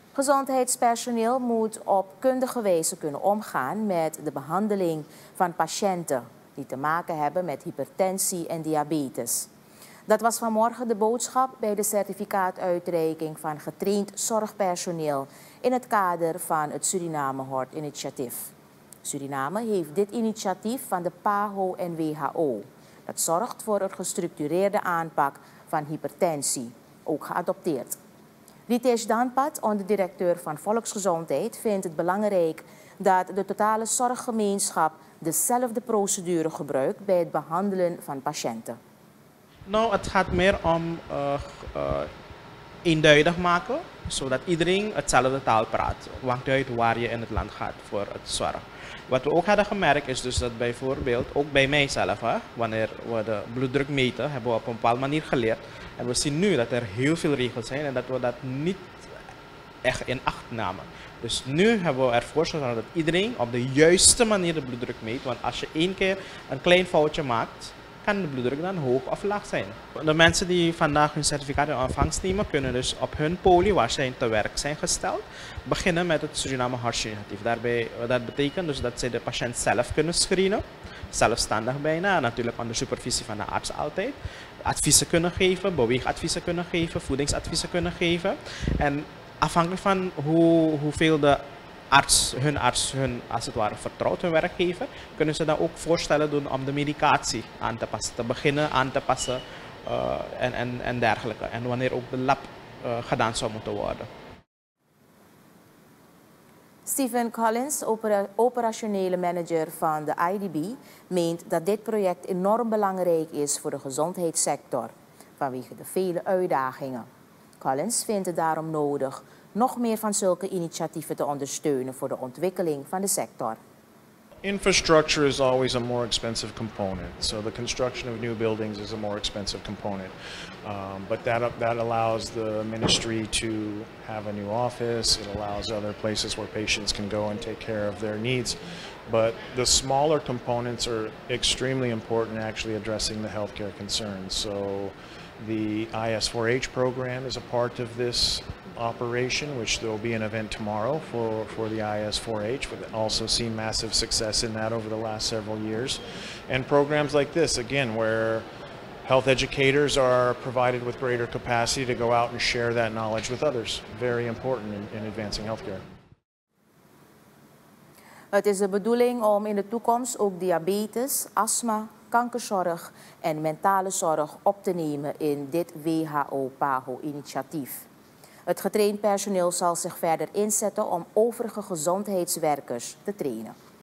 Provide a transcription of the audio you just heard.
Gezondheidspersoneel moet op kundige wijze kunnen omgaan met de behandeling van patiënten die te maken hebben met hypertensie en diabetes. Dat was vanmorgen de boodschap bij de certificaatuitreiking van getraind zorgpersoneel in het kader van het Suriname Heart Initiative. Suriname heeft dit initiatief van de PAHO en WHO. Dat zorgt voor een gestructureerde aanpak van hypertensie, ook geadopteerd. Ritesh Danpat, onderdirecteur van Volksgezondheid, vindt het belangrijk dat de totale zorggemeenschap dezelfde procedure gebruikt bij het behandelen van patiënten. Nou, het gaat meer om eenduidig maken, zodat iedereen hetzelfde taal praat. Maakt uit waar je in het land gaat voor het zorg. Wat we ook hadden gemerkt is dus dat bijvoorbeeld, ook bij mijzelf, wanneer we de bloeddruk meten, hebben we op een bepaalde manier geleerd. En we zien nu dat er heel veel regels zijn en dat we dat niet echt in acht namen. Dus nu hebben we ervoor gezorgd dat iedereen op de juiste manier de bloeddruk meet. Want als je één keer een klein foutje maakt, kan de bloeddruk dan hoog of laag zijn. De mensen die vandaag hun certificaat in ontvangst nemen, kunnen dus op hun poli, waar zij te werk zijn gesteld, beginnen met het Suriname Heart Initiative. Dat betekent dus dat zij de patiënt zelf kunnen screenen, zelfstandig bijna, natuurlijk onder supervisie van de arts altijd. Adviezen kunnen geven, beweegadviezen kunnen geven, voedingsadviezen kunnen geven. En afhankelijk van hoeveel hun arts als het ware vertrouwt, hun werk geven, kunnen ze dan ook voorstellen doen om de medicatie aan te passen, te beginnen aan te passen en dergelijke. En wanneer ook de lab gedaan zou moeten worden. Stephen Collins, operationele manager van de IDB, meent dat dit project enorm belangrijk is voor de gezondheidssector, vanwege de vele uitdagingen. Collins vindt het daarom nodig nog meer van zulke initiatieven te ondersteunen voor de ontwikkeling van de sector. Infrastructure is always a more expensive component. So the construction of new buildings is a more expensive component. But that allows the ministry to have a new office. It allows other places where patients can go and take care of their needs. But the smaller components are extremely important in actually addressing the healthcare concerns. So the IS4H program is a part of this operation, which there will be an event tomorrow for the IS4H. We've also seen massive success in that over the last several years. And programs like this, again, where health educators are provided with greater capacity to go out and share that knowledge with others. Very important in advancing healthcare. Het is de bedoeling om in de toekomst ook diabetes, astma, kankerzorg en mentale zorg op te nemen in dit WHO-PAHO-initiatief. Het getraind personeel zal zich verder inzetten om overige gezondheidswerkers te trainen.